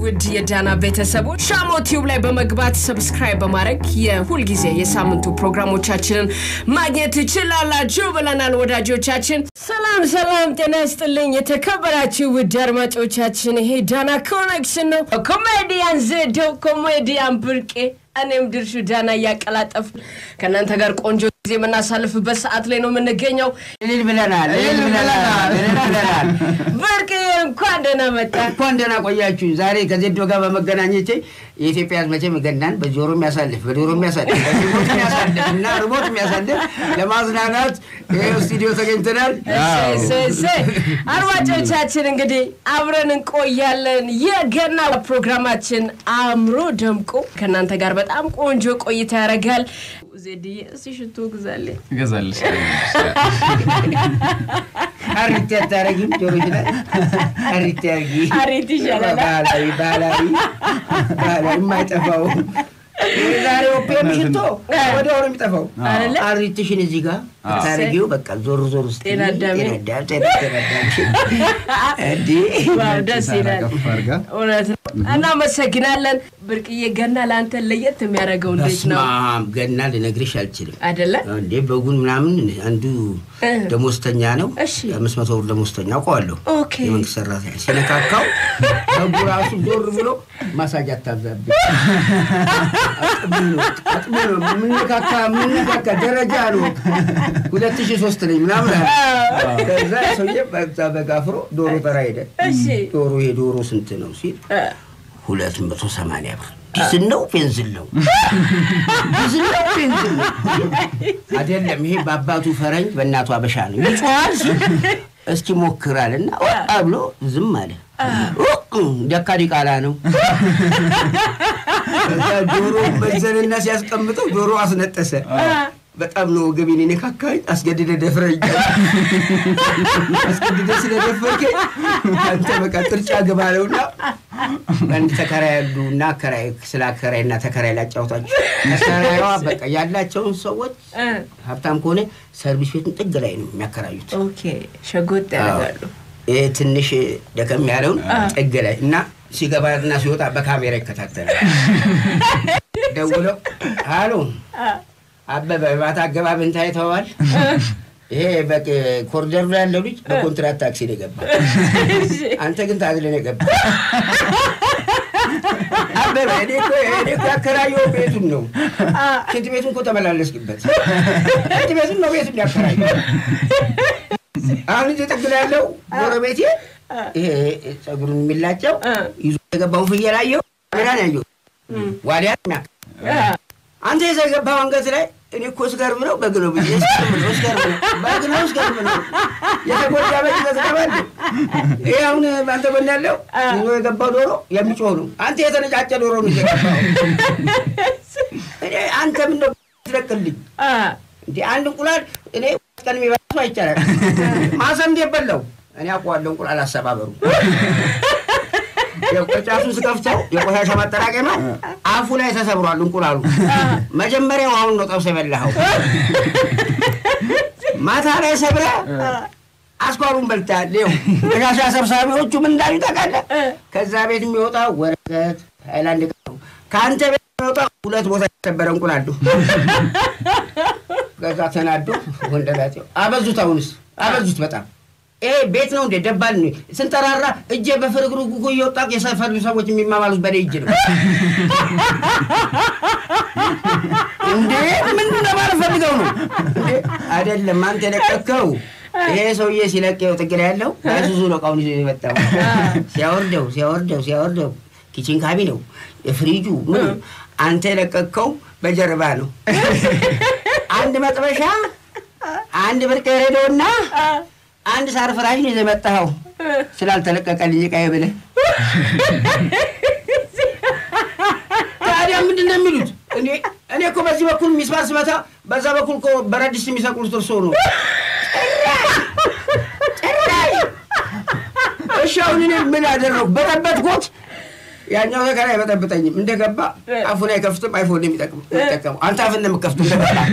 ውድ የዳና ቤተሰቦች ሻሞ ቲዩብ ላይ በመግባት ሰብስክራይብ በማድረግ የሁሉ ጊዜ የሳምንቱ ፕሮግራሞቻችንን ማግኘት ይችላላችሁ ብለናል ወዳጆቻችን ሰላም ጤና ይስጥልኝ የተከበራችሁ ውድ አድማጮቻችን ይሄ ዳና ኮኔክሽን ነው ኮሜዲያን ዘዶ ኮሜዲያን ብርቄ እኔም ድርሹ ዳና ያቀላጠፍ ከናንተ ጋር ቆንጆ ጊዜ መናሳልፍበት ሰዓት ላይ ነው የምንገኘው እልል ብለናል ብርቄ እንኳን ደህና ቆያችሁ ዛሬ ከዘዶ ጋር በመገናኘቴ የኢትዮጵያ መቼም ገናን በጆሮ የሚያሳልፍ በዶሮ የሚያሳልፍ እና ሪሞት የሚያሳልፍ ለማዝናናት ስቱዲዮ ተገኝተናል አድማጮቻችን እንግዲህ አብረን እንቆያለን የገና ፕሮግራማችን አምሮ ደምቆ ከናንተ ጋር በጣም ቆንጆ ቆይታ ያረጋል ዘዲ ሲሽቶ ገዛለሽ አሪት ታረጊም ጆሮ ይላል አሪት ይሻላል ባላይ የማይጠፋው ዛሬ ኦፔም ሽቶ ወዲያው ነው የሚጠፋው አሪትሽን እዚህ ጋር ታረጊው በቃ ዞር ውስጥ ተናዳም እንዴ ዋው ደስ ይላል እውነት እና መሰግናለን ብርቅዬ ገና ላንተ ለየት የሚያረጋው እንዴት ነው ገና ልነግርሽ አልችልም አይደለ እንዴ በጉን ምናምን አንዱ ደሞስተኛ ነው 500 ብር ደሞስተኛ አውቀዋለሁ የመንግስት ሰራተኛ ሲነካካው በጉራሱ ዞር ብሎ ማሳጅ አታዛብ አጥብሎ ምንነካካ ደረጃ ነው 2003 ላይ ምናምን ከዛ ሰውዬ በጋፍሮ ዶሮ ተራ ሄደ ዶሮ የዶሮ ስንት ነው ሲል 280 ብር ዲስነው ፔንዝል ነው አይደለም ይሄ ባባቱ ፈረንጅ በእናቱ አበሻ ነው ይጫዋል እስኪ ሞክራልና አብሎ ዝም አለ ደካዲ ቃላ ነው ዶሮ በዘለና ሲያስቀምጠው ዶሮ አስነጠሰ በጣም ነው ገቢኔ ነካካይ አስገድደ ደፍረኝ አስገድደ ስለደፈርከኝ አንተ በቃ ጥርጫ ገባለውና አንተ ተከራያሉና ከራይ ስላከራይና ተከራይ ላጫውታችሁ ተከራይዋ በቃ ያላቸው ሰዎች ሀብታም ከሆነ ሰርቪስ ቤቱን ጥግ ላይ ነው የሚያከራዩት ኦኬ ሸጎጥ ያደርጋሉ ትንሽ ደከም ያለውን ጥግ ላይ እና ሲገባና ሲወጣ በካሜራ ይከታተላል ደውለው ሃሎ አበበ ባታ ገባብን ታይተዋል ይሄ በቃ ኮሪደር ላይ ያለው ልጅ በኮንትራክት ታክሲ ነው ገባ አንተ ግን ታግለ ነው ገባ አበበ እኔ ያከራየው ቤቱን ነው ሽንት ቤቱን እኮ ተመላለስክበት ሽንት ቤቱን ነው ቤቱን ያከራየው አሁን እየተጠግለ ያለው ጎረቤቴ ይሄ ጸጉሩን የሚላጨው ይዞ የገባው ፍየላየው ምናን ያየው ዋሊያ አንተ የዘገባው አንገት ላይ እኔ እኮ ስገርም ነው በግሎ ብዬ ስገርም ነው የጎዳ በጅ ተዘባል ይሄውን አንተ በእና ያለው ይዞ የገባው ዶሮ የሚጮህ ነው አንተ የተነጫጨ ዶሮ ነው የገባው እኔ አንተ ምን ነው ትለቅልኝ እንዴ አንድ እንቁላል እኔ ቀን የሚባለው አይቻላል ማሰም እንደበለው እኔ አቋለው እንቁላል አሰባበሩ የቆጫሱ ስከፍተው የቆሻሻ ማጠራቀሚያ አፉ ላይ ተሰብሯል እንቁላሉ መጀመሪያው አሁን ነው ጠብሰ በላው ማታ ላይ ሰብረ አስኳሩን በልታለው ቆሻሻ ሰብሳቢዎቹ ምን እንዳሉ ታውቃለህ ከዛ ቤት የሚወጣው ወረቀት ሃይላንድ ካንተ ቤት የሚወጣው ሁለት ቦታ ተሰበረ እንቁላሉ ከዛ ተናዶ ወንደላቸው አበዙት በጣም ቤት ነው እንደ ደባል ነው ስንተራራ እጄ በፍርግሩጉ ይወጣ የሰፈር ሰዎች የሚማማሉት በደጅ ነው እንዴ ምን ለማለት ፈልገው ነው እንዴ አይደለም አንተ ለቀከው ይሄ ሰውዬ ሲለቀው ጥግራ ያለው አይሱዙ ነው ቃውን ይዞ የመጣው ሲያወርደው ኪችን ካቢ ነው የፍሪጁ ምን አንተ ለቀከው በጀርባ ነው አንድ መጥበሻ አንድ ብርቅ ሬዲዮና አንድ ሳር ፍራሽ ነው የመጣው ስላልተለቀቀልኝ ቃይ ብለ ታዲያ ምንድነው የሚሉት እኔ እኮ በዚህ በኩል ሚስማር ስመታ በዛ በኩል እኮ በረድስ የሚሰቅሉት እርሶ ነው እሻውን እኔ ምን አደረኩ በጠበጥኩት ያኛው ነገር አይበጠብጠኝም እንደገባ አፉን አይከፍትም አይፎን የሚጠቀም አንተ አፍን የምከፍቱት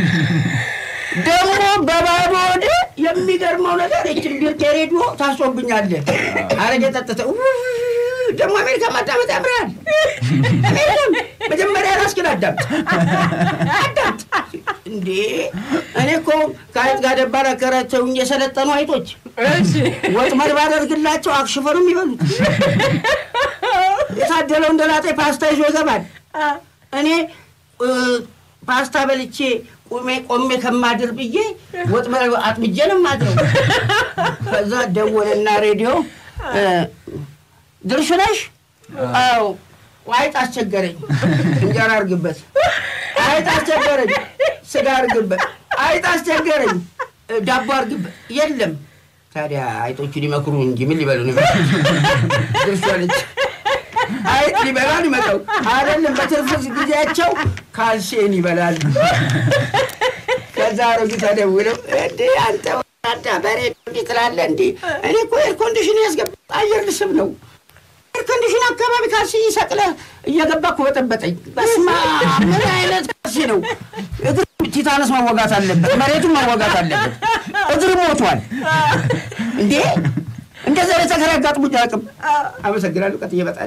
ደግሞ በባቦድ የሚገርመው ነገር እቺ ቢርቴ ሬዲዮ ታስቆብኛለህ አረጀ ተተተ ደግሞ አሜሪካ ማዳመጥ ያምራል አሜሪካ መጀመሪያ ራስህን አዳምጥ እንዴ እኔ እኮ ካይት ጋር ደባራ ከራቸው እየሰለጠኑ አይቶች እሺ ወጥመድ ባደርግላቸው አክሽፈሩ የሚበሉት የታደለው እንደላጤ ፓስታ ይዞ ይገባል እኔ ፓስታ በልቼ ቆሜ ከማድር ብዬ ወጥመድ አጥምጄ ነው ማድረው ከዛ ደወለና ሬዲዮ ድርሽነሽ አው ዋይት አስቸገረኝ እንጀራ አርግበት አይት አስቸገረኝ ስጋ አርግበት አይት አስቸገረኝ ዳቦ አርግበት የለም ታዲያ አይቶቹ ሊመክሩ እንጂ ምን ሊበሉ ነው ድርሽነሽ አይት ሊበላል ይመጣው አይደለም በትርፍስ ጊዜያቸው ካልሲን ይበላል ከዛ አሮጊት ተደውለው እንዴ አንተ ወጣ በሬት ይጥላል እንዴ እኔ እኮ ኤር ኮንዲሽን ያስገባ አየር ልስብ ነው ኤር ኮንዲሽን አካባቢ ካልሲ ይሰቅለ እየገባኩ በጠበጠኝ በስማ ምን አይነት ካልሲ ነው እግር ቲታነስ መወጋት አለበት መሬቱን መወጋት አለበት እግር ሞቷል እንዴ እንደዛ ለተከራጋጥሙ ጃቅም አመሰግናለሁ ቀጥዬ ይመጣል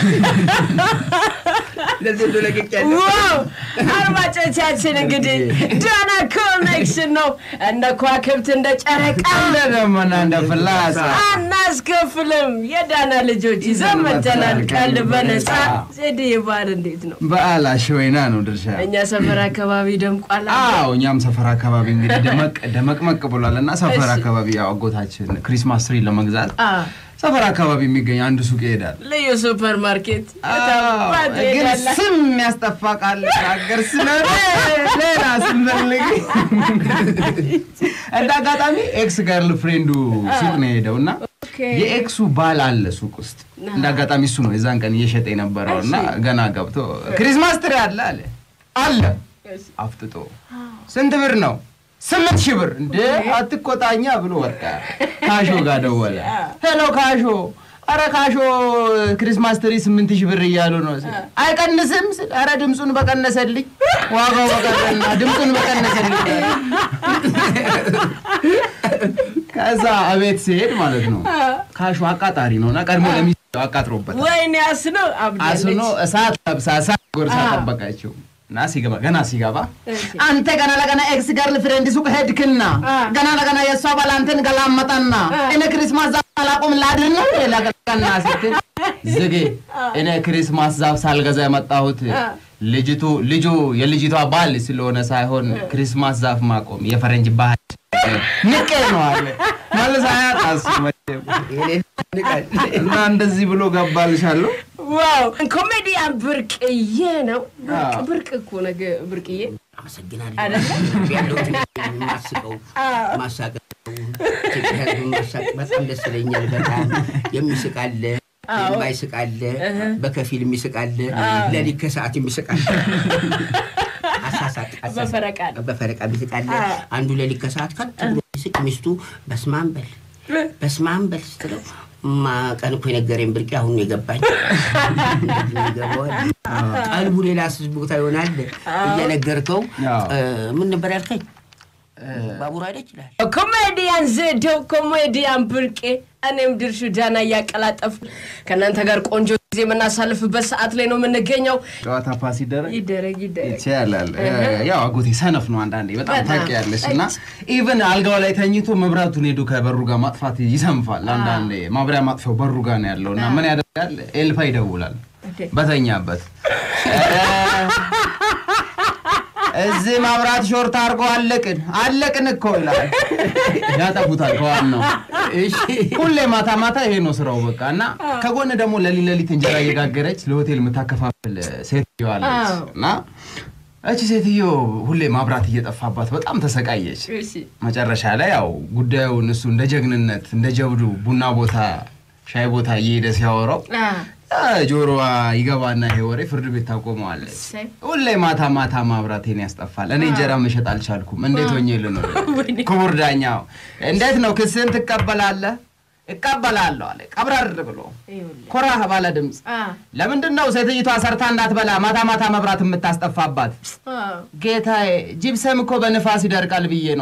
ለዚህ ለለቀቀኝ ዋው አርማጮቻችን እንግዲህ ዳና ኮኔክሽን ነው እንደ ኳክብት እንደ ጨረቃ እንደመና እንደ ፍላጻ አናስከፍልም የዳና ልጆች ይዘመተናል ቀልድ በነፃ ዘዴ ይባል እንዴት ነው በአላሽ ወይና ነው ድርሻ እኛ ሰፈር አካባቢ ደምቋል አዎ እኛም ሰፈር አካባቢ እንግዲህ ደመቅመቅ ብሏልና ሰፈር አካባቢ ያው አጎታችን ክሪስማስ ትሪ ለመግዛት ሰፈር አካባቢ የሚገኝ አንድ ሱቅ ይሄዳል ለዩ ሱፐር ማርኬት ግን ስም ያስጠፋቃል አገር ስለኔ ሌላ ስም ፈልግ እንዳጋጣሚ ኤክስ ገርል ፍሬንዱ ሱቅ ነው ሄደውና የኤክሱ ባል አለ ሱቅ ውስጥ እንዳጋጣሚ እሱ ነው የዛን ቀን እየሸጠ የነበረውና ገና ገብቶ ክሪስማስ ትሪ አለ አፍጥጦ ስንት ብር ነው 8000 ብር እንዴ አትቆጣኛ ብሎ ወጣ ካሾ ጋር ደወለ ሄሎ ካሾ አረ ካሾ ክሪስማስ ትሪ 8000 ብር ይያሉ ነው አይቀንስም አረ ድምጹን በቀነሰልኝ ዋጋው በቀነሰና ድምጹን በቀነሰልኝ ከዛ አቤት ሲሄድ ማለት ነው ካሾ አቃጣሪ ነውና ቀድሞ ለሚስቱ አቃጥሮበታል ወይኔ አስኖ እሳት ለብሳ ጎርሳ ተበቃቸው ናሲገባ ገና ሲገባ አንተ ገና ለገና ኤክስ ገርል ፍሬንድ ሱቅ ሄድክና ገና ለገና የሷ ባላንተን ገላመጣና እኔ ክሪስማስ ዛፍ አላቆም ላድር ነው ለገና ስትል ዝጌ እኔ ክሪስማስ ዛፍ ሳልገዛ የመጣሁት ልጁ የልጅቷ ባል ስለሆነ ሳይሆን ክሪስማስ ዛፍ ማቆም የፈረንጅ ባህል ንቄ ነው አለ ማለት አያጣስ እና እንደዚህ ብሎ ገባልሻለሁ ዋው ኮሜዲያን ብርቅዬ ነው ብርቅ እኮ ነገ ብርቅዬ አመሰግናለሁ ያለውት ማሳቀው በጣም ደስ ይለኛል በጣም የሚስቃለ የማይስቃለ በከፊል የሚስቃለ ለሊት ከሰዓት የሚስቃለ አሳሳቅ በፈረቃ የሚስቃለ አንዱ ለሊት ከሰዓት ከጥሩ ሲቅ ሚስቱ በስማም በል ስትለው ቀን እኮ የነገረኝ ብርቅ አሁን የገባኝ ቀልቡ ሌላ ቦታ ይሆናል እየነገርከው ምን ነበር ያልከኝ ባቡር አይደል ይላል ኮሜዲያን ዘዴው ኮሜዲያን ብርቄ እኔም ድርሹ ዳና ያቀላጠፍ ከናንተ ጋር ቆንጆ ጊዜ መናሳልፍበት ሰዓት ላይ ነው የምንገኘው ጨዋታ ፓስ ይደረግ ይቻላል ያው አጎቴ ሰነፍ ነው አንዳንዴ በጣም ታውቂያለሽና ኢቭን አልጋው ላይ ተኝቶ መብራቱን ሄዶ ከበሩ ጋር ማጥፋት ይሰምፋል አንዳንዴ ማብሪያ ማጥፋው በሩ ጋር ነው ያለውና ምን ያደርጋል ኤልፋ ይደውላል በተኛበት እዚህ ማብራት ሾርት አርጎ አለቅን እኮ ይላል ያጠፉታል ከዋናው እሺ ሁሌ ማታ ይሄ ነው ስራው በቃና ከጎነ ደግሞ ለሊት እንጀራ እየጋገረች ለሆቴል መታከፋፈል ሴትዮ አለችና እቺ ሴትዮ ሁሌ ማብራት እየጠፋባት በጣም ተሰቃየች መጨረሻ ላይ ያው ጉዳዩን እሱ እንደ ጀግንነት እንደ ጀብዱ ቡና ቦታ ሻይ ቦታ እየሄደ ሲያወራው ጆሮዋ ይገባና ይሄ ወሬ ፍርድ ቤት ታቆመዋለች ሁሌ ማታ ማብራቴን ያስጠፋል እኔ እንጀራ መሸጥ አልቻልኩም እንዴት ሆኜ ልኖር ክቡር ዳኛው እንዴት ነው ክስን ተቀበላለህ እቀበላለሁ አለ ቀብራር ብሎ ኮራ ባለ ድምጽ ለምንድነው ሴትይቷ ሰርታ እንዳትበላ ማታ ማታ መብራት የምታስጠፋባት ጌታዬ ጂፕሰም እኮ በንፋስ ይደርቃል ብዬ ነው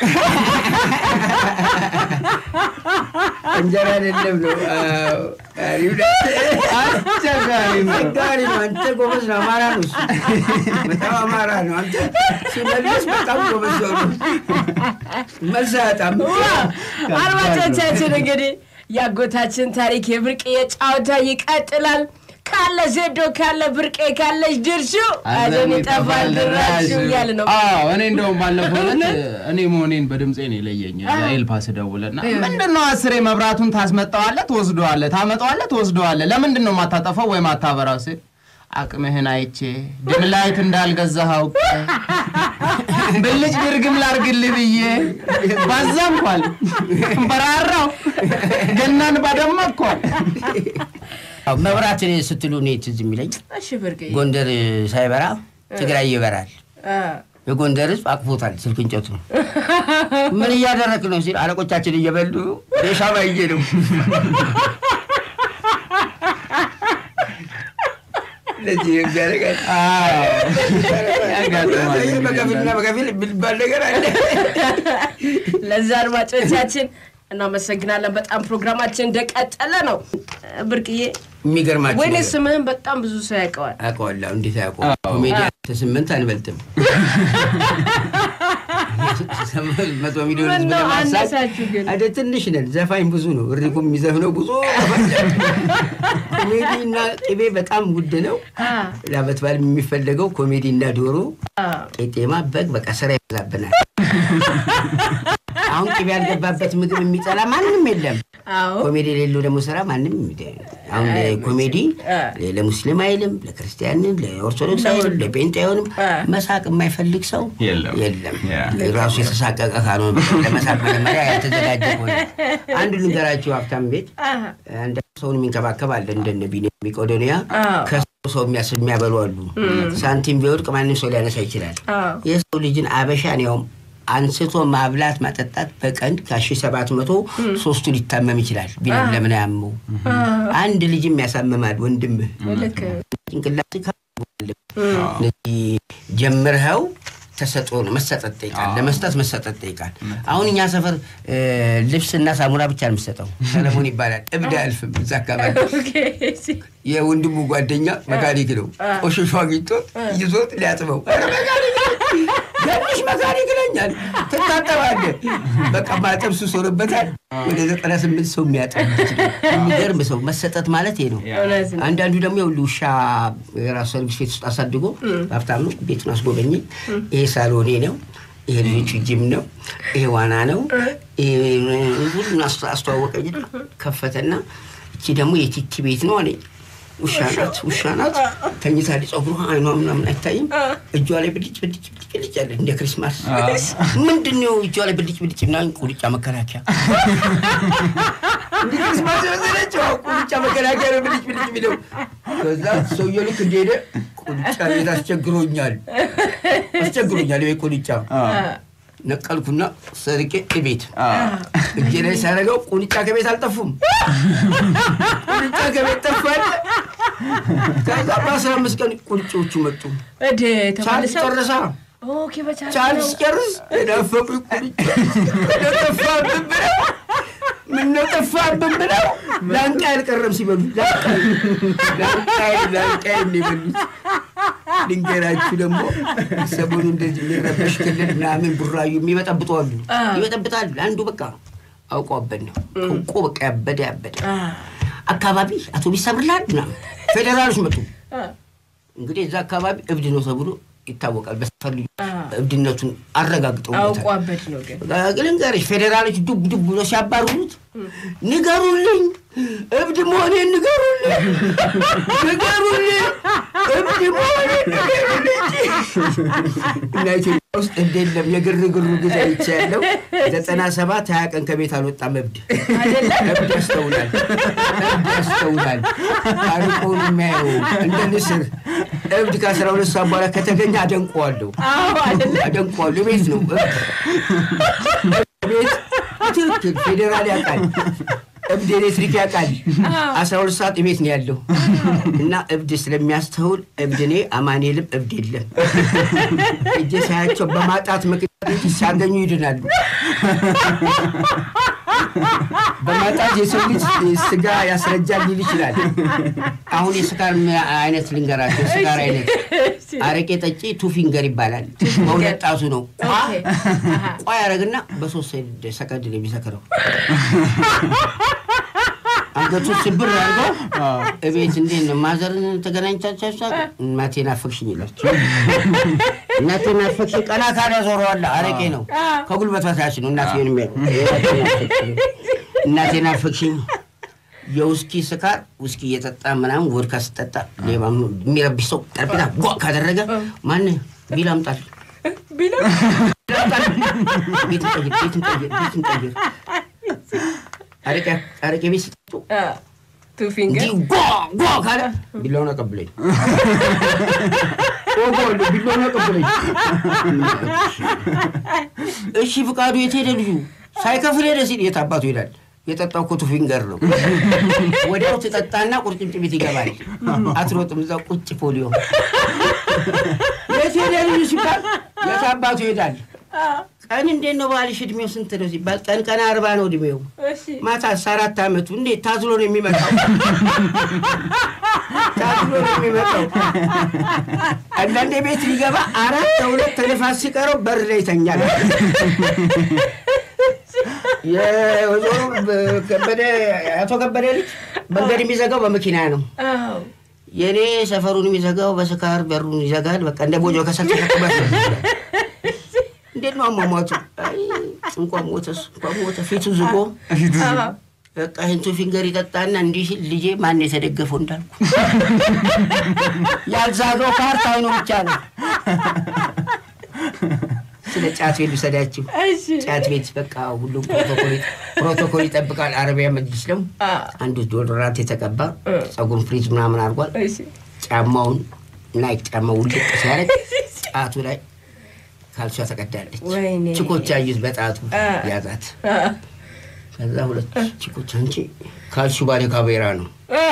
እንጀራ አይደለም ነው አስቸጋሪ ነው አንተ ጎበዝ ነው አማራ ነው በጣም አማራ ነው አንተ ሲመለስ በጣም ጎበዝ ነው መልሳታም አርማቻችን እንግዲህ ያጎታችን ታሪክ የብርቅ የጫውታ ይቀጥላል ካለ ዘዶ ካለ ብርቄ ካለሽ ድርሹ አደን ይጠፋል ድራሹ ያለ ነው እኔ እንደውም ባለፈው እኔ ሞኔን በድምጼ ነው ለየኝ ኤልፓስ ደውለና ምንድነው አስሬ መብራቱን ታስመጣዋለህ ትወስደዋለህ ታመጣዋለህ ትወስደዋለህ ለምንድነው ማታጠፋው ወይ ማታበራው ሲል አቅምህን አይቼ ድምላይት እንዳልገዛው በልጅ ድርግም ላርግልህ ብዬ ባዛምኳል በራራው ገናን ባደመኳል መብራት ስትሉ ነው ትዝ የሚለኝ እሺ ብርቄ ጎንደር ሳይበራ ትግራይ ይበራል የጎንደር ህዝብ አቅፎታል ስልክ እንጨቱ ምን እያደረክ ነው ሲል አለቆቻችን እየበሉ ሬሻማ ይየሉ ለዚህ ያጋረጋል በከፊል ቢባል ነገር አለ ለዛ አድማጮቻችን እናመሰግናለን በጣም ፕሮግራማችን እንደቀጠለ ነው ብርቅዬ የሚገርማችሁ ወይኔ ስምህን በጣም ብዙ ሰው ያውቀዋል አውቀዋለሁ እንዴት ያውቀው ኮሜዲያን ተስምንት አንበልጥም መቶ ሚሊዮን ህዝብ አደ ትንሽ ነን ዘፋኝ ብዙ ነው እሪኩም የሚዘፍነው ብዙ ኮሜዲና ቅቤ በጣም ውድ ነው ለአመት በዓል የሚፈልገው ኮሜዲና ዶሮ ቄጤማ በግ በቃ ስራ ይዛብናል አሁን ቅቤ ያልገባበት ምግብ የሚጠላ ማንንም የለም ኮሜዲ ሌሎ ደግሞ ስራ ማንንም አሁን ኮሜዲ ለሙስሊም አይልም ለክርስቲያንም ለኦርቶዶክስ አይልም ለጴንጤ አይሆንም መሳቅ የማይፈልግ ሰው የለም ራሱ የተሳቀቀ ካልሆነ ለመሳቅ መጀመሪያ ያተዘጋጀ ሆነ አንዱ ልንገራችሁ ሀብታም ቤት አንድ ሰውን የሚንከባከብ አለ እንደነ ቢቆዶኒያ ከሰው የሚያበሉ አሉ ሳንቲም ቢወድቅ ማንንም ሰው ሊያነሳ ይችላል የሰው ልጅን አበሻ ነው አንስቶ ማብላት ማጠጣት በቀን ከ1700 ሶስቱ ሊታመም ይችላል ቢለም ለምን ያመው አንድ ልጅም ያሳመማል ወንድም ልክ እንቅላጥ ካለ ጀምረው ተሰጥቶ ነው መሰጠት ይቃል ለመስጠት መሰጠት ይቃል አሁን እኛ ሰፈር ልብስና ሳሙና ብቻ ነው መስጠው ሰለሞን ይባላል እብድ አልፍም ዘካባል የወንድሙ ጓደኛ መካኒክ ነው ቆሽሾ አግኝቶ ይዞት ሊያጥበው መካኒክ ለኛል ተታጠባለ በቃ ማጠብ ሱሶርበታል ወደ 98 ሰው የሚያጠብ የሚገርም ሰው መሰጠት ማለት ይሄ ነው አንዳንዱ ደግሞ የውሻ የራሱ ሰርቪስ ቤት ውስጥ አሳድጎ ሀብታም ነው ቤቱን አስጎበኝ ይሄ ሳሎኔ ነው ይሄ ልጅ ጂም ነው ይሄ ዋና ነው ይሄ ሁሉ አስተዋወቀኝ ከፈተና እቺ ደግሞ የቲቲ ቤት ነው አለ ውሻናት ተኝታለች ጸጉሯ አይኗ ምናምን አይታይም እጇ ላይ ብልጭ ያለ እንደ ክሪስማስ ምንድነው እጇ ላይ ብልጭ ምናምን ቁልጫ መከላከያ እንደ ክሪስማስ ወዘለች ቁልጫ መከላከያ ብልጭ ቢለው ከዛ ሰውየው ልክ እንደሄደ ቁልጫ ያስቸግሮኛል ወይ ቁልጫ ነቀልኩና ሰርቄ ቤት እጄ ላይ ሳረጋው ቁልጫ ከቤት አልጠፉም ቁልጫ ከቤት ጠፋል ከዛ በ15 ቀን ቁልጮቹ መጡ ተመልሰው ጨረሳ ኦኬ በቻርስ ጨርስ ደፈቁ ቁልጫ ተጠፋብን ምን ተጠፋብን ብለው ላንቃ አልቀረም ሲበሉ ላንቃ የሚበሉት ድንገራችሁ ደግሞ ሰሞኑን እንደዚህ ረበሽ ክልል ምናምን ቡራዩ የሚበጠብጣሉ ይበጠብጣል አንዱ በቃ አውቆበት ነው ቆቆ በቃ ያበደ አካባቢ አውቶቡስ ሰብርላል ምናምን ፌደራሎች መጡ እንግዲህ እዛ አካባቢ እብድ ነው ተብሎ ይታወቃል በሰፈር እብድነቱን አረጋግጠው አውቆበት ነው ግን እንግዲህ ፌደራሎች ዱብ ብሎ ሲያባሩት ንገሩልኝ እብድ መሆኔን ንገሩልኝ እብድ መሆኔን ንገሩልኝ ውስጥ እንደለም የግርግሩ ጊዜ ይቻለው 97 20 ቀን ከቤት አልወጣም እብድ ያስተውላል አርቆን የሚያየው እንደ ንስር እብድ ከ12 ሰዓት በኋላ ከተገኘ አደንቀዋለሁ ቤት ነው ቤት ትክክል ፌደራል ያቃል እብድ ኤሌክትሪክ ያቃል 12 ሰዓት ቤት ነው ያለው እና እብድ ስለሚያስተውል እብድኔ አማኑኤልም እብድ የለም እጀሳያቸው በማጣት ምክንያት ሲያገኙ ይድናሉ በማጣት የሰው ልጅ ስጋ ያስረጃል ሊል ይችላል አሁን የስካር አይነት ልንገራቸው ስካር አይነት አረቄ ጠጪ ቱ ፊንገር ይባላል በሁለት ጣቱ ነው ቋ ያረግና በ3 ሰከንድ ነው የሚሰክረው አንገቱ ስብር አድርገው እቤት እንዴት ነው ማዘርን ተገናኝታችሁ እናቴና ፈክሽኝ ይላችሁ እናቴና ፈክሽኝ ቀና ካለ ዞሯል አረቄ ነው ከጉልበት በታች ነው እናቴን የሚያው እናቴና ፈክሽኝ የውስኪ ስካር ውስኪ እየጠጣ ምናምን ወድካ ስጠጣ ሌባም የሚረብሽ ሰው ጠርጴዛ ጓ ካደረገ ማን ቢላምጣል ቢላ ቤት እንጠይቅ አረቄ ቢስጡ ቱ ፊንገር ጓ ካለ ቢላውና ቀብለኝ ቢላውና ቀብለኝ እሺ ፍቃዱ የት ሄደ ልጁ ሳይከፍል ሄደ ሲል የታባቱ ይላል የጠጣው ኮቱ ፊንገር ነው ወዲያው ተጠጣና ቁርጭምጭሚት ይገባል አትሮጥም እዛው ቁጭ ፖሊዮ የት ሄደ ልጁ ሲባል የታባቱ ይሄዳል ቀን እንዴት ነው ባልሽ እድሜው ስንት ነው ሲባል ቀን 40 ነው እድሜው ማታ 14 አመቱ እንዴት ታዝሎ ነው የሚመጣው አንዳንዴ ቤት ሊገባ 4 ተነፋስ ሲቀረው በር ላይ ይተኛል የወዞ ከበደ አቶ ከበደ ልጅ መንገድ የሚዘጋው በመኪና ነው የኔ ሰፈሩን የሚዘጋው በስካር በሩን ይዘጋል በቃ እንደ ቦጆ ከሰከተበት እንዴት ነው አሟሟቱ እንኳን ሞተ ፊቱ ዝጎ በቃ እንቱ ፊንገር ይጠጣና እንዲህ ልጄ ማን የተደገፈው እንዳልኩ ያልዛገው ካርታው ነው ብቻ ነው ስለ ጫት ቤት ልሰዳችሁ ጫት ቤት በቃ ሁሉም ፕሮቶኮል ይጠብቃል አረቢያ መጅልስ ነው አንዱ ዶዶራንት የተቀባ ጸጉር ፍሪዝ ምናምን አድርጓል ጫማውን ናይክ ጫማው ልቅ ሲያረግ ጫቱ ላይ ካልሷ ተቀዳለች ቺኮች አዩት በጣቱ ያዛት ከዛ ሁለት ቺኮች አንቺ ካልሱ ባለ ካሜራ ነው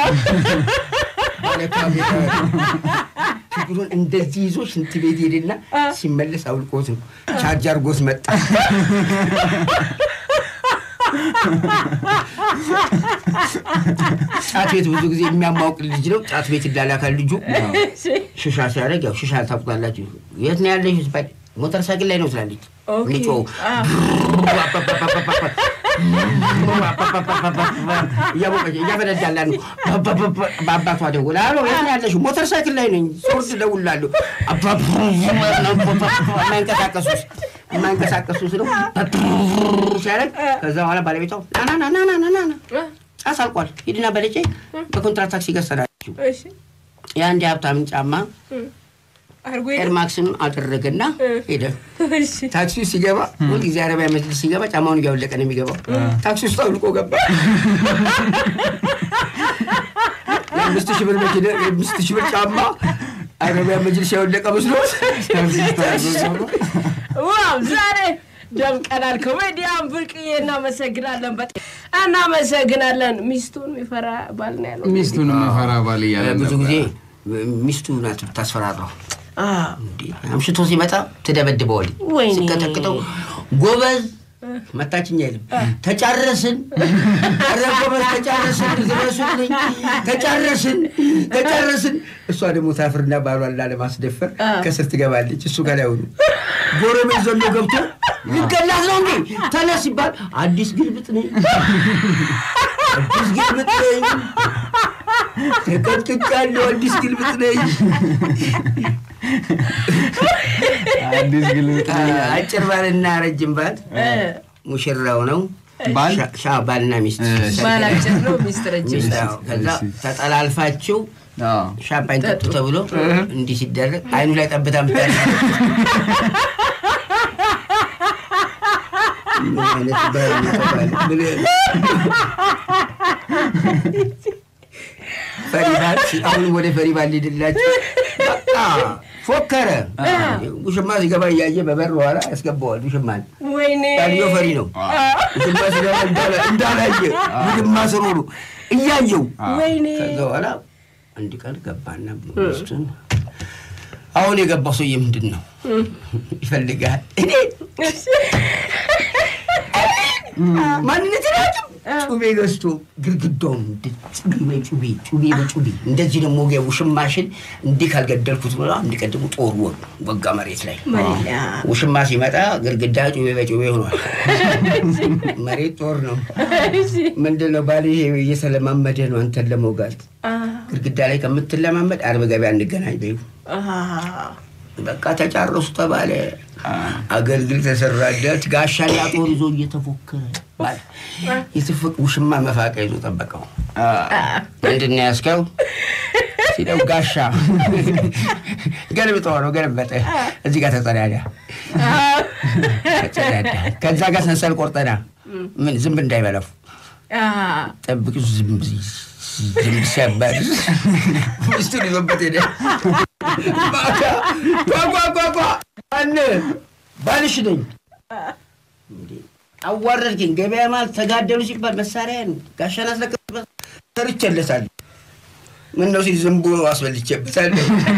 ባለ ካሜራ ችግሩን እንደዚህ ይዞ ሽንት ቤት ሄደና ሲመለስ አውልቆት ነው ቻርጀር ጎስ መጣ ጫት ቤት ብዙ ጊዜ የሚያማውቅ ልጅ ነው ጫት ቤት ይላላካል ልጁ ሽሻ ሲያደርግ ያው ሽሻ ታውቃላችሁ የት ነው ያለሽ ስፓይ ሞተር ሳይክል ላይ ነው ትላለች ልጅ ያበረዳላሉ ባባቷ ደውላሉ የት ነው ያለሽ ሞተር ሳይክል ላይ ነኝ ሶርት ደውላሉ ማንቀሳቀሱስ ነው ሲያደርግ ከዛ በኋላ ባለቤቷ ና ጫት አልቋል ሂድና በለጨ በኮንትራት ታክሲ ገሰዳችሁ ያንዲ ሀብታም ጫማ ኤርማክስን አደረገና ሄደ ታክሲ ሲገባ ሁሉ ጊዜ አረቢያ መጅልስ ሲገባ ጫማውን ያውለቀ ነው የሚገባው ታክሲ ውስጥ አውልቆ ገባ ለምስት ሽብር መኪና ምስት ሽብር ጫማ አረቢያ መጅልስ ያውለቀ መስሎ ዋው ዛሬ ደምቀናል ኮሜዲያን ብርቅዬና መሰግናለን እናመሰግናለን ሚስቱን ይፈራ ባል ነው ያለው ሚስቱን ይፈራ ባል ያለ ብዙ ጊዜ ሚስቱ ናት ታስፈራራው እንዴ አምሽቶ ሲመጣ ተደበደበው ሲከተከተው ጎበዝ መታችኛ ይልም ተጫረስን አረጎበዝ ተጫረስን ድረሱልኝ ተጫረስን እሷ ደግሞ ታፍርና ባሏን ለማስደፈር ከስር ትገባለች እሱ ጋር ያውሉ ጎረቤት ዘሎ ገብቶ ይገላል ነው እንዴ ተነስ ይባል አዲስ ግልብጥ ነኝ ተከትካለው አዲስ ግልብጥ ነኝ አዲስ ግልብጥ አጭር ባልና ረጅም ባል ሙሽራው ነው ባል ሻባልና ሚስት ባላችን ነው ሚስት ረጅም ከዛ ተጠላልፋችሁ ሻምፓኝ ጠጡ ተብሎ እንዲህ ሲደረግ አይኑ ላይ ጠብታ ምታል ማለት ፈሪባል አሁን ወደ ፈሪባል ሊድላችሁ በቃ ፎከረ ውሽማ ሲገባ እያየ በበር ኋላ ያስገባዋል ውሽማን ወይኔ ታዲዮ ፈሪ ነው ውሽማ ሲገባ እንዳላየ ውሽማ ሰሩሩ እያየው ወይኔ ከዛ ኋላ አንድ ቀን ገባና ብሉስቱን አሁን የገባው ሰው ምንድነው ይፈልጋል እኔ ማን ነጥራችሁ ጩቤ ገዝቶ ግርግዳውን ጩቤ እንደዚህ ደግሞ ውሽማሽን እንዲህ ካልገደልኩት ብሎ እንዲቀድሙ ጦር ወጋ መሬት ላይ ውሽማ ሲመጣ ግርግዳ ጩቤ በጩቤ ሆኗል መሬት ጦር ነው ምንድነው ባሌ እየሰለማመደ ነው አንተን ለመውጋት ግርግዳ ላይ ከምትለማመድ አርብ ገበያ እንገናኝ በይው በቃ ተጫረሱ ተባለ አገልግል ተሰራለት ጋሻ ያጦር ይዞ እየተፎከረ ባል ይስፍቅ ውሽማ መፋቀ ይዞ ተበቀው ምንድነው ያስከው ሲለው ጋሻ ገልብጦ ነው ገለበጠ እዚህ ጋር ተጸዳዳ ከዛ ጋር ሰንሰል ቆርጠና ምን ዝም እንዳይበላው ጠብቁ ዝም ሲያባር ሚስቱን ይዞበት ሄደ ጓጓጓጓ አነ ባልሽ ነኝ እንዴ አዋረድከኝ ገበያ ማለት ተጋደሉ ሲባል መሳሪያ ነው ጋሻና ስለከበት ተርቸለሳል ምን ነው ሲዝምቡ አስበልቼበታል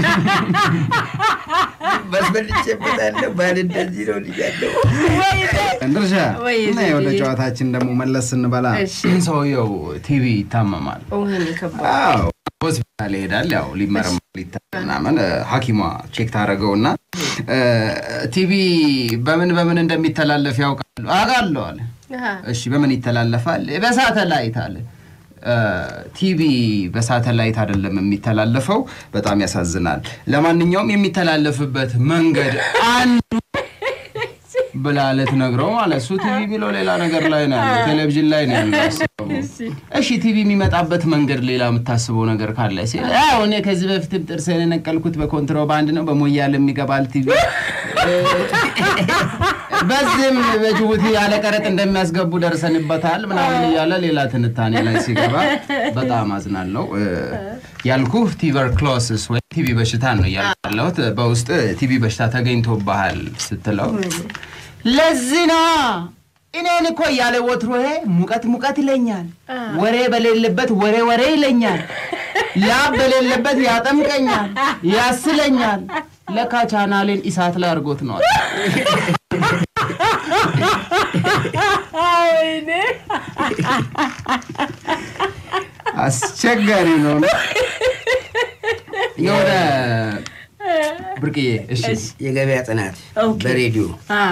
በስበልቼበታል ባል እንደዚህ ነው ልያለው እንደርሻ እና ወደ ጨዋታችን ደግሞ መለስ እንበላ ሰውየው ቲቪ ታመማል ወይኔ ከባድ ሆስፒታል ሄዳል ያው ሊመረመር ሊታናመን ሐኪሟ ቼክ ታረጋውና ቲቪ በምን እንደሚተላለፍ ያውቃሉ አጋለው አለ እሺ በምን ይተላለፋል በሳተላይት አለ ቲቪ በሳተላይት አይደለም የሚተላለፈው በጣም ያሳዝናል ለማንኛውም የሚተላለፍበት መንገድ አንዱ ብላለት ነግረው ማለት ሱ ቲቪ ቢሎ ሌላ ነገር ላይ ነው ቴሌቪዥን ላይ ነው እሺ ቲቪ የሚመጣበት መንገድ ሌላ የምታስበው ነገር ካለ ሲል እኔ ከዚህ በፊት ጥርሴን ነቀልኩት በኮንትሮባንድ ነው በሞያል የሚገባል ቲቪ በዚህም በጅቡቲ ያለ ቀረጥ እንደሚያስገቡ ደርሰንበታል ምናምን ይያለ ሌላ ትንታኔ ላይ ሲገባ በጣም አዝናለሁ ያልኩ ቱበርክሎሲስ ወይ ቲቪ በሽታ ነው ያለው በውስጥ ቲቪ በሽታ ተገኝቶባል ስትለው ለዚና እኔን እኮ ያለ ወትሮዬ ሙቀት ይለኛል ወሬ በሌለበት ወሬ ይለኛል ላብ በሌለበት ያጠምቀኛል ያስለኛል ለካ ቻናሌን ኢሳት ላይ አርጎት ነው አይኔ አስቸጋሪ ነው የሆነ ብርቅዬ እሺ የገበያ ጥናት በሬዲዮ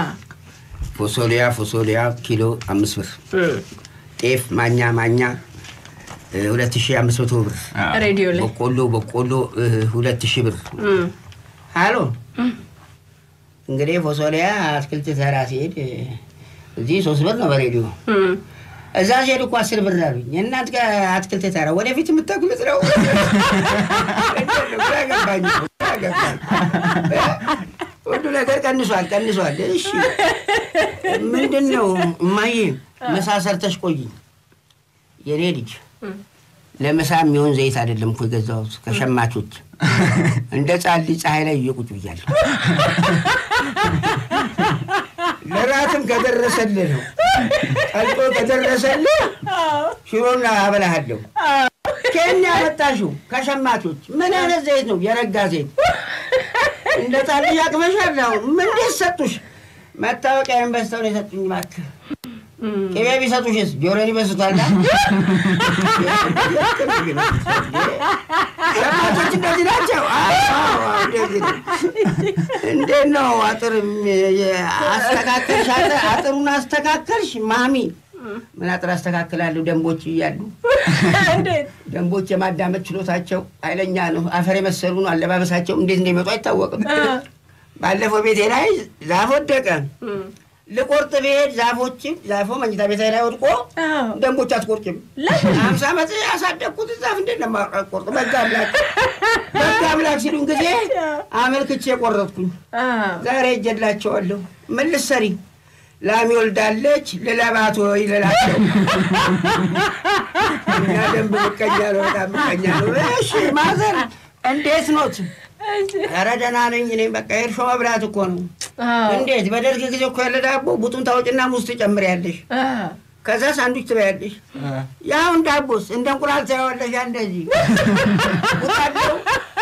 ፎሶሊያ ኪሎ 5 ብር ጤፍ ማኛ 2500 ብር ሬዲዮ ላይ በቆሎ 2000 ብር ሃሎ እንግዲህ ፎሶሊያ አትክልት ተራ ሲሄድ እዚህ 3 ብር ነው በሬዲዮ እዛ ሲሄድ እኮ 10 ብር አሉኝ እናት ጋር አትክልት ተራ ወደፊት የምታኩሉት ነው ወደ ነገር ቀንሷል እሺ ምንድነው ማይ መሳሰርተሽ ቆይ የኔ ልጅ ለምሳም ይሁን ዘይት አይደለም እኮ ገዛው ከሸማቾች እንደ ጻሊ ፀሐይ ላይ ይቁጭ ይያል ለራትም ከደረሰልህ ነው አልቆ ከደረሰልህ ሽሮና አበላሃለሁ ከኛ መጣሽው ከሸማቾች ምን አይነት ዘይት ነው የረጋ ዘይት እንደ ጻሊ ያቅመሻል ነው ምን ደሰጡሽ መታወቂያ ኢንቨስተር የሰጡኝ ማክ ከቤቢ ቢሰጡሽስ ጆሮኒ በስቷልና ሸማቾች እንደዚህ ናቸው እንዴት ነው አጥሩን አስተካከልሽ ማሚ ምን አጥር አስተካክላለሁ ደንቦች ይያሉ ደንቦች የማዳመጥ ችሎታቸው ኃይለኛ ነው አፈር የመሰሉ ነው አለባበሳቸው እንዴት እንደሚመጡ አይታወቅም ባለፈው ቤቴ ላይ ዛፍ ወደቀ ለቆርጥ ቤት ዛፎ መኝታ ቤት ላይ ወድቆ ደንቦች አትቆርጭም 50 ዓመት ያሳደኩት ዛፍ እንደማቆርጥ በጋምላክ ሲሉን ጊዜ አመልክቼ ቆረጥኩኝ ዛሬ እጀላቸዋለሁ ምን ልሰሪ ላሚ ወልዳለች ለላባቶ ይላላቸው ያ ደንብ በቀኛ ነው እሺ ማዘር እንዴት ኖት ኧረ ደህና ነኝ እኔ በቃ እርሾ መብላት እኮ ነው እንዴት በደርግ ጊዜ እኮ ያለ ዳቦ ቡጡን ታውጭና ሙዝ ትጨምሪያለሽ ከዛ ሳንዱች ትበያለሽ ያው እንዳቦስ እንደ እንቁላል ታያለሽ እንደዚህ ቡጣለው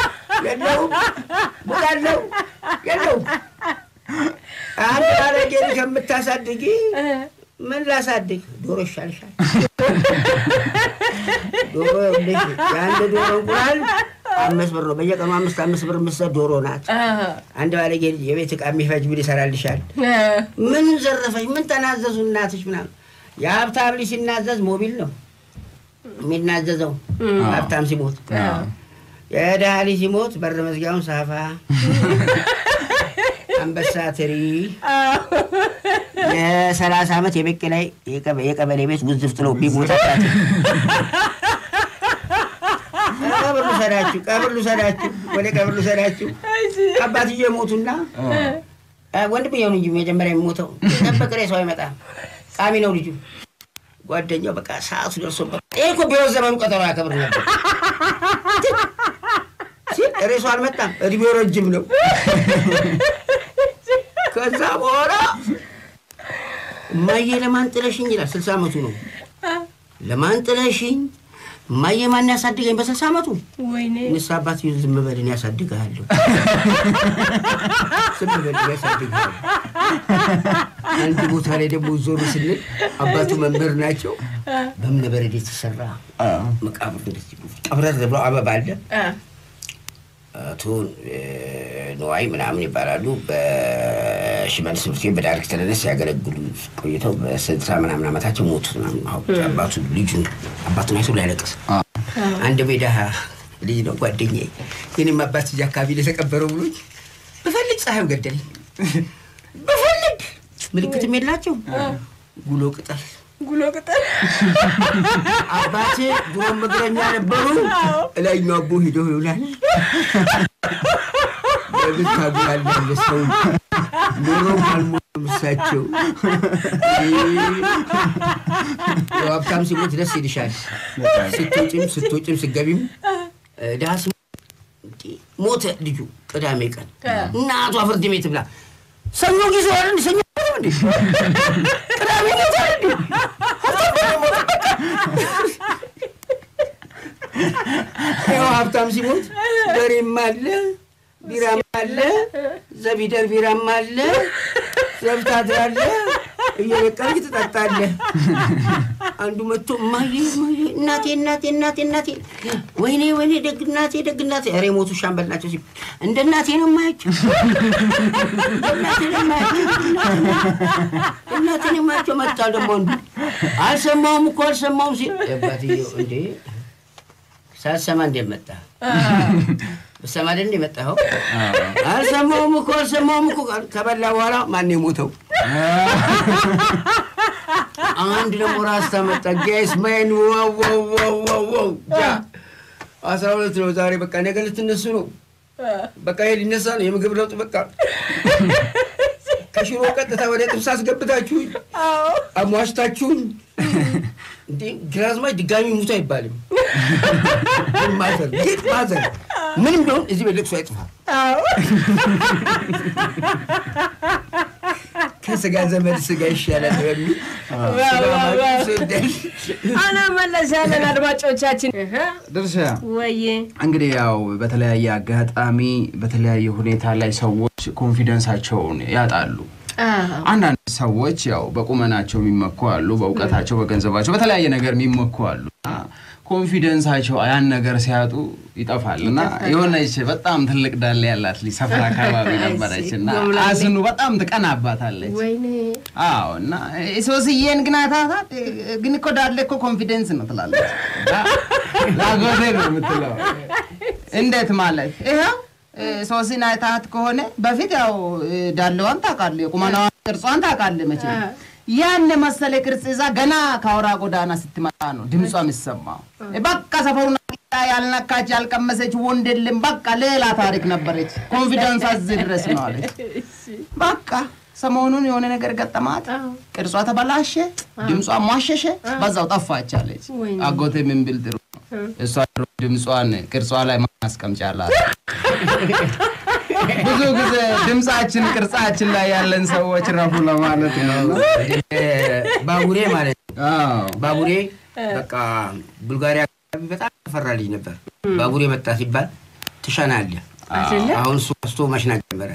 የለው አንተ አረጀን ከምታሳድጊ ምን ላሳድግ ዶሮ ይሻልሻል ዶሮ ልጅ ያንተ ዶሮ እንቁላል 5 ብር ነው በየቀኑ 5 ብር መስጠት ዶሮ ናት አንድ ባለጌ የቤት ዕቃ የሚፈጅ ቢል ይሰራልሻል ምን ዘረፈሽ ምን ተናዘዙ እናትሽ ምናምን የሀብታም ልጅ ሲናዘዝ ሞቢል ነው የሚናዘዘው ሀብታም ሲሞት የደሃ ልጅ ሲሞት በር መዝጊያውን ሳፋ አንበሳ ትሪ የ30 ዓመት የበቂ ላይ የቀበሌ ቤት ውዝፍ ጥለው ቢሞት ቀብር ልሰዳችሁ ወደ ቀብር ልሰዳችሁ አባትዬ ሞቱና ወንድምየው እንጂ መጀመሪያ የሚሞተው ተበቀረ ሰው አይመጣም ቃሚ ነው ልጁ ጓደኛው በቃ ሰዓቱ ደርሶበት እኮ ቢወዝ ዘመኑ ቀጠሮ ያከብር ነበር ሬሱ አልመጣም እድሜው ረጅም ነው ከዛ በኋላ ማየ ለማንጥለሽኝ ይላል 60 ዓመቱ ነው ለማንጥለሽኝ ማየ ማን ያሳድገኝ በ60 ዓመቱ ወይኔ ንሳባት ዝም በልን ያሳድጋለሁ ዝም በልን ያሳድጋለሁ አንድ ቦታ ላይ ደግሞ ዞር ሲል አባቱ መምህር ናቸው በምን በረድ የተሰራ መቃብር እንደዚህ ቀብረር ብሎ አበባ አለ ቱን ኖአይ ምናምን ይባላሉ በሽመልስ ብርቴ በዳይሬክተርነት ያገለግሉ ቆይተው በ60 ምናምን ዓመታቸው ሞቱ ምናምን አባቱ ልጁን አባቱን አይቶ ላይለቅስ አንድ ቤዳ ልጅ ነው ጓደኛዬ የኔም አባት እዚህ አካባቢ ለተቀበረው ብሎኝ በፈልግ ፀሐዩ ገደለኝ በፈልግ ምልክትም የላቸው ጉሎ ቅጠል አባቴ ድሮ መግረኛ ነበሩ እላይኛው አቦ ሄዶ ይውላል በብታጉላል ለሰው ኖሮ ካልሞምሳቸው ወብታም ሲሞት ደስ ይልሻል ስትወጪም ስገቢም ዳስ ሞተ ልጁ ቅዳሜ ቀን እናቷ ፍርድ ቤት ብላ ሰኞ ጊዜ ወርን ሰኞ እንዴ ቅዳሜ ሞተ ሀብታም ሲሞት በሬም አለ ቢራም አለ ዘቢደር ቢራም አለ ዘብታት አለ እየበቀልክ ትጠጣለህ አንዱ መጥቶ ማይ እናቴ ወይኔ ደግናቴ አሬ ሞቱ ሻምበል ናቸው ሲል እንደ እናቴ ነው ማይቸው እናቴ ነው ማይቸው መጣ ደግሞ እንዴ አልሰማውም ሲል አባትዬ እንዴ ሳሰማ እንደመጣ በሰማደ እንደመጣው አልሰማውም እኮ ከበላ በኋላ ማን የሞተው አንድ ደግሞ ራስ ተመጣ ጋይስ ማን ዋው ያ 12 ነው ዛሬ በቃ ነገ ልትነሱ ነው በቃ ይልነሳ ነው የምግብ ለውጥ በቃ ከሽሮ ቀጥታ ወደ ጥብስ አስገብታችሁ አሟሽታችሁ እንዴ ግራዝማች ድጋሚ ሙታ ይባልም ማዘር ምንም ቢሆን እዚህ በልቅሶ አይጥፋ ከስጋ ዘመድ ስጋ ይሻላል በሚል አና መለሳለን አድማጮቻችን ድርሻ ወዬ እንግዲህ ያው በተለያየ አጋጣሚ በተለያየ ሁኔታ ላይ ሰዎች ኮንፊደንሳቸውን ያጣሉ አንዳንድ ሰዎች ያው በቁመናቸው የሚመኩ አሉ በእውቀታቸው በገንዘባቸው በተለያየ ነገር የሚመኩ አሉ ኮንፊደንሳቸው ያን ነገር ሲያጡ ይጠፋልና የሆነች በጣም ትልቅ ዳል ያላት ሊሰፍራ አካባቢ ነበረችና አስኑ በጣም ተቀናባታለች ወይኔ አውና ሶስዬን ግናታታ ግን እኮ ዳል እኮ ኮንፊደንስ ነው ትላለች ላጎቴ ነው የምትለው እንዴት ማለት ይሄው ሶሲና አይታት ከሆነ በፊት ያው ዳልዋን ታውቃለህ ቁመናዋ ቅርጿን ታውቃለህ መቼ ያን መሰለ ቅርጽ ይዛ ገና ካወራ ጎዳና ስትመጣ ነው ድምጿ የሚሰማው በቃ ሰፈሩና ያልነካች ያልቀመሰች ወንደልም በቃ ሌላ ታሪክ ነበረች ኮንፊደንስ አዝድረስ ነው አለች በቃ ሰሞኑን የሆነ ነገር ገጠማት ቅርጿ ተበላሸ ድምጿ ማሸሸ በዛው ጠፋች አለች አጎቴ ምን ቢል ጥሩ እሷ ድምጿን ቅርጿ ላይ ማስቀምጫላት ብዙ ጊዜ ድምጻችን ቅርጻችን ላይ ያለን ሰዎች ረፉ ለማለት ነው ባቡሬ ማለት ባቡሬ በቃ ቡልጋሪያ በጣም ተፈራልኝ ነበር ባቡሬ መጣ ሲባል ትሻናለህ አሁን ሶስቱ ማሽና ጀመረ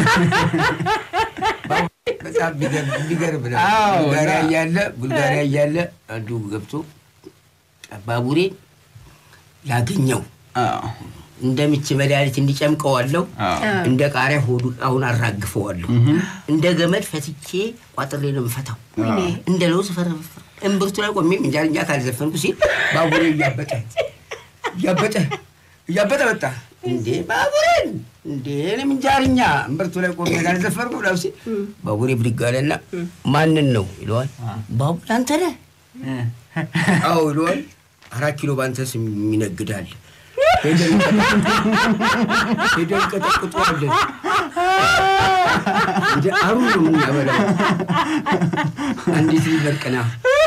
በጣም ቢገርም ነው ቡልጋሪያ ያለ አንዱ ገብቶ ባቡሬ ያገኘው እንደምች መዳሊት እንዲጨምቀዋለው እንደ ቃሪያ ሆዱ አሁን አራግፈዋለሁ እንደ ገመድ ፈትቼ ቋጥሬ ነው መፈታው እንደ ለውዝ ፈረፈ እንብርቱ ላይ ቆሜ እንጃንጃ ካልዘፈንኩ ሲል ባቡሬ ያበጠ ወጣ እንዴ ባቡሬን እንዴ ለምንጃርኛ እንብርቱ ላይ ቆሜ ካልዘፈንኩ ብለው ሲል ባቡሬ ብድጋለና ማንን ነው ይለዋል ባቡሬ አንተ ነህ አው ይለዋል 4 ኪሎ ባንተስ የሚነግዳል ሄደን ከተቆጥቷል እንዴ አሩን ምን ያበላ አንዲት ይበርቀና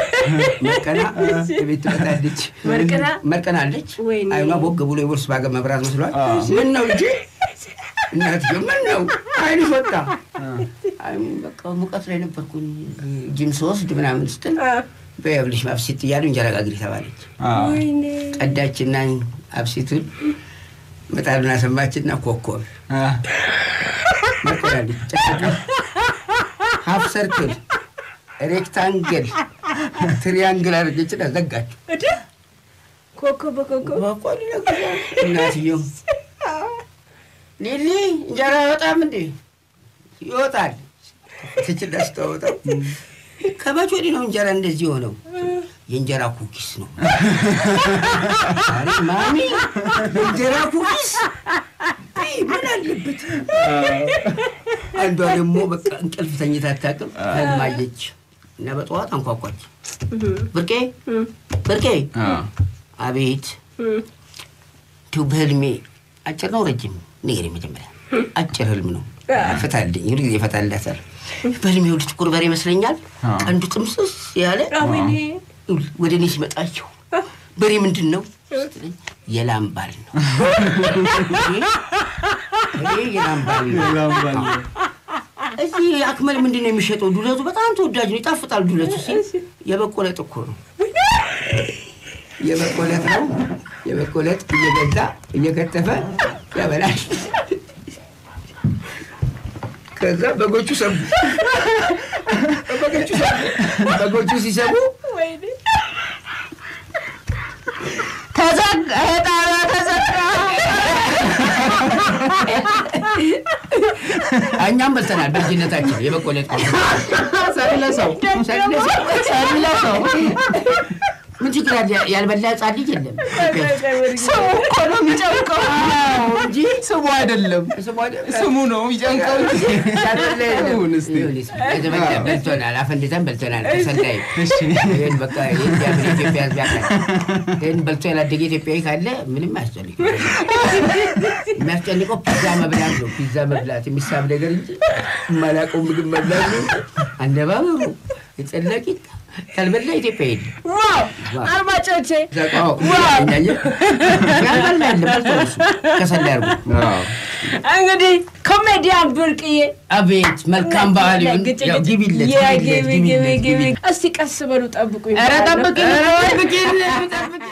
ቤት ተጣደች መርቀና አለች አይኗ ቦግ ብሎ ይወርስ ባገ መብራት መስሏል ምን ነው እንጂ እናት ምን ነው አይን ወጣ አይ በቃ ሙቀት ላይ ነበርኩኝ ጂም ሶስት ምናምን ስትል በያብልሽ ማብሲት ያሉ እንጀራ ጋግሪ ተባለች ወይኔ ቀዳችና አብሲቱን መጣልና ሰማችና ኮኮብ መጣለች ሃፍ ሰርክል ሬክታንግል ትሪያንግል አድርገችና ዘጋች ኮኮብ እናትዮ ሊሊ እንጀራ በጣም እንዴ ይወጣል ትችላስተውታ ከመቼ ወዲህ ነው እንጀራ እንደዚህ ሆነው የእንጀራ ኩኪስ ነው አሬ ማሚ እንጀራ ኩኪስ ምን አለበት አንዷ ደግሞ በቃ እንቅልፍ ተኝታ አታውቅም ማየች እና በጠዋት አንኳኳች ብርቄ አቤት ቱበልሜ አጭር ነው ረጅም ንገሪ መጀመሪያ አጭር ህልም ነው ፈታልኝ ይሁን ጊዜ ፈታላታል በልሜው ጥቁር በሬ መስለኛል ቀንዱ ጥምስስ ያለ ወይኔ ወደኔ ሲመጣቸው በሬ ምንድነው የላምባል ነው የላምባል እዚህ አክመል ምንድነው የሚሸጠው ዱለቱ በጣም ተወዳጅ ነው ይጣፍጣል ዱለቱ ሲል የበቆለጥ እኮ ነው የበቆለጥ ነው የበቆለጥ እየገዛ እየከተፈ ያበላል ከዛ በጎቹ ሰቡ በጎቹ ሲሰቡ ወይኔ ተዘጋ እኛም በልተናል በልጅነታችን የበቆለጥ ሰሪለሰው ምን ችግር አለ ያልበላ ጻድ ልጅ የለም ሰው እኮ ነው የሚጨንቀው እንጂ ስሙ አይደለም ስሙ ነው የሚጨንቀው በልተናል አፈንድተን በልተናል ተሰዳይ እሺ ይሄን በቃ የኢትዮጵያ ይሄን በልቶ ያላደገ ኢትዮጵያዊ ካለ ምንም አያስጨንቅም የሚያስጨንቀው ፒዛ መብላት የሚሳብ ነገር እንጂ ማላቆም ምግብ መብላት አንደባበሩ የጸለቂት ካልበላ ኢትዮጵያ ይል ዋው አልማጮቼ ዋው ያልበላ ለበልቶስ ከሰላርጉ እንግዲህ ኮሜዲያን ብርቅዬ አቤት መልካም በዓል ይሁን ጊቢለት እስቲ ቀስ በሉ ጠብቁኝ ኧረ ጠብቂኝ